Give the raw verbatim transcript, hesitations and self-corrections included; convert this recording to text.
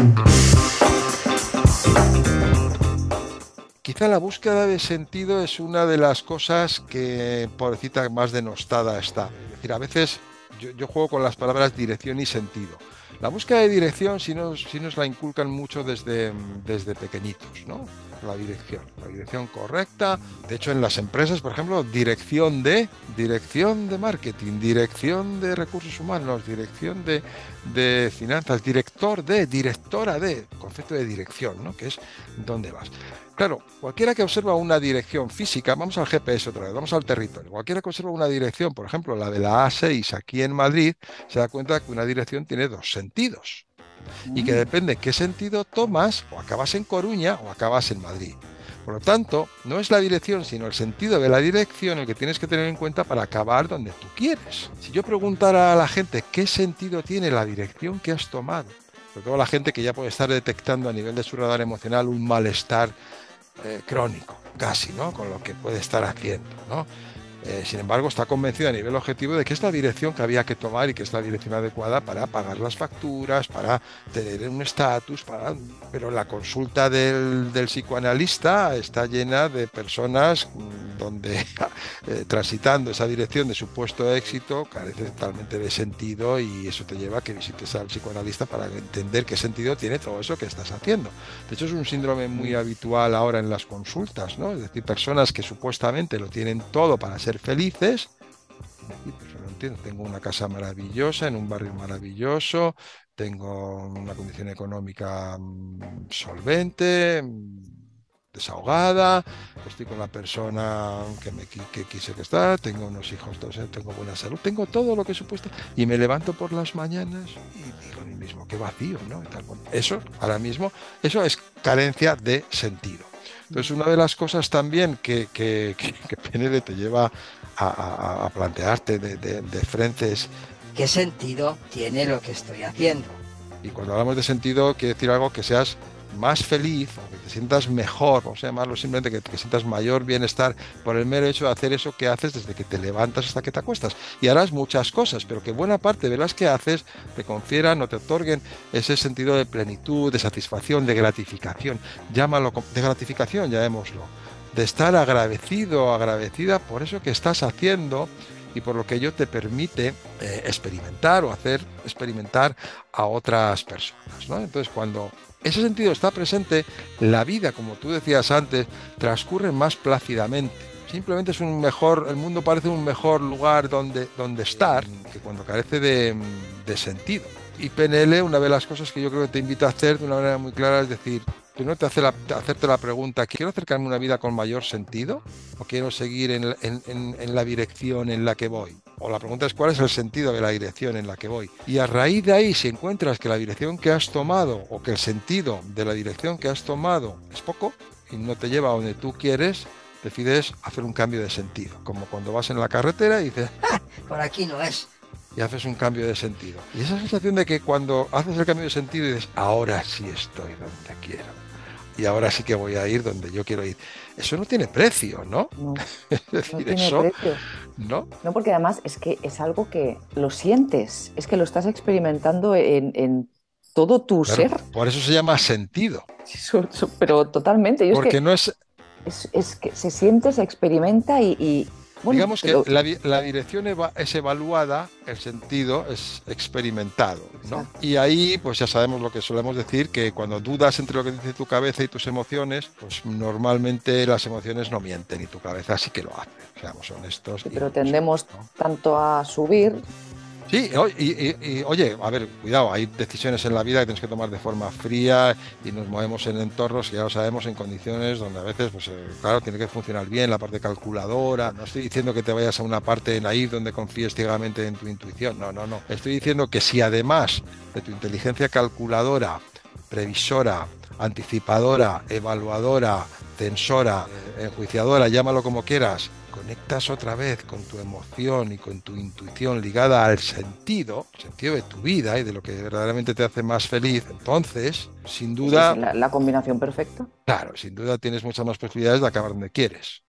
Quizá la búsqueda de sentido es una de las cosas que, pobrecita, más denostada está. Es decir, a veces yo, yo juego con las palabras dirección y sentido. La búsqueda de dirección, si nos, si nos la inculcan mucho desde, desde pequeñitos, ¿no? La dirección, la dirección correcta. De hecho, en las empresas, por ejemplo, dirección de, dirección de marketing, dirección de recursos humanos, dirección de, de finanzas, director de, directora de, concepto de dirección, ¿no? Que es dónde vas. Claro, cualquiera que observa una dirección física, vamos al G P S otra vez, vamos al territorio, cualquiera que observa una dirección, por ejemplo, la de la A seis aquí en Madrid, se da cuenta que una dirección tiene dos sentidos y que Mm. depende qué sentido tomas, o acabas en Coruña o acabas en Madrid. Por lo tanto, no es la dirección, sino el sentido de la dirección el que tienes que tener en cuenta para acabar donde tú quieres. Si yo preguntara a la gente qué sentido tiene la dirección que has tomado, sobre todo la gente que ya puede estar detectando a nivel de su radar emocional un malestar eh, crónico, casi, ¿no? Con lo que puede estar haciendo, ¿no? Eh, sin embargo, está convencido a nivel objetivo de que es la dirección que había que tomar y que es la dirección adecuada para pagar las facturas, para tener un estatus, para... pero la consulta del, del psicoanalista está llena de personas donde eh, transitando esa dirección de supuesto éxito carece totalmente de sentido, y eso te lleva a que visites al psicoanalista para entender qué sentido tiene todo eso que estás haciendo. De hecho, es un síndrome muy habitual ahora en las consultas, ¿no? Es decir, personas que supuestamente lo tienen todo para ser felices. Y pues no entiendo, tengo una casa maravillosa en un barrio maravilloso, tengo una condición económica mmm, solvente, mmm, desahogada, estoy con la persona que me que quise que está, tengo unos hijos, tengo buena salud, tengo todo lo que supuesto, y me levanto por las mañanas y digo a mí mismo, qué vacío, ¿no? Eso, ahora mismo, eso es carencia de sentido. Entonces, una de las cosas también que, que, que, que P N L te lleva a, a, a plantearte de, de, de frente es ¿qué sentido tiene lo que estoy haciendo? Y cuando hablamos de sentido, quiere decir algo que seas más feliz, o que te sientas mejor, vamos a llamarlo simplemente que te sientas mayor bienestar por el mero hecho de hacer eso que haces desde que te levantas hasta que te acuestas. Y harás muchas cosas, pero que buena parte de las que haces te confieran o te otorguen ese sentido de plenitud, de satisfacción, de gratificación. Llámalo de gratificación, llamémoslo. De estar agradecido o agradecida por eso que estás haciendo y por lo que ello te permite eh, experimentar o hacer experimentar a otras personas, ¿no? Entonces, cuando ese sentido está presente, la vida, como tú decías antes, transcurre más plácidamente. Simplemente es un mejor, el mundo parece un mejor lugar donde, donde estar que cuando carece de, de sentido. Y P N L, una de las cosas que yo creo que te invita a hacer de una manera muy clara es decir, primero te hace la, hacerte la pregunta, ¿quiero acercarme a una vida con mayor sentido? ¿O quiero seguir en, en, en, en la dirección en la que voy? O la pregunta es, ¿cuál es el sentido de la dirección en la que voy? Y a raíz de ahí, si encuentras que la dirección que has tomado o que el sentido de la dirección que has tomado es poco y no te lleva a donde tú quieres, decides hacer un cambio de sentido. Como cuando vas en la carretera y dices, ¡ah! Por aquí no es. Y haces un cambio de sentido. Y esa sensación de que cuando haces el cambio de sentido dices, ahora sí estoy donde quiero. Y ahora sí que voy a ir donde yo quiero ir. Eso no tiene precio, ¿no? No, Es decir, no tiene eso, precio. ¿no? No, porque además es que es algo que lo sientes, es que lo estás experimentando en, en todo tu Claro, ser. por eso se llama sentido. Su- su- Pero totalmente. Yo es Porque que, no es, es, es que se siente, se experimenta y, y, bueno, digamos que pero, la, la dirección eva, es evaluada, el sentido es experimentado, ¿no? exacto. Y ahí, pues ya sabemos lo que solemos decir, que cuando dudas entre lo que dice tu cabeza y tus emociones, pues normalmente las emociones no mienten y tu cabeza sí que lo hace, seamos honestos. Sí, Y pero vamos, tendemos ¿no? tanto a subir. Sí, y, y, y, oye, a ver, cuidado, hay decisiones en la vida que tienes que tomar de forma fría y nos movemos en entornos que ya lo sabemos, en condiciones donde a veces, pues eh, claro, tiene que funcionar bien la parte calculadora. No estoy diciendo que te vayas a una parte naif donde confíes ciegamente en tu intuición, no, no, no. Estoy diciendo que si además de tu inteligencia calculadora, previsora, anticipadora, evaluadora, tensora, eh, enjuiciadora, llámalo como quieras, conectas otra vez con tu emoción y con tu intuición ligada al sentido, el sentido de tu vida y de lo que verdaderamente te hace más feliz, entonces, sin Pues es duda, la, la combinación perfecta. claro, sin duda tienes muchas más posibilidades de acabar donde quieres.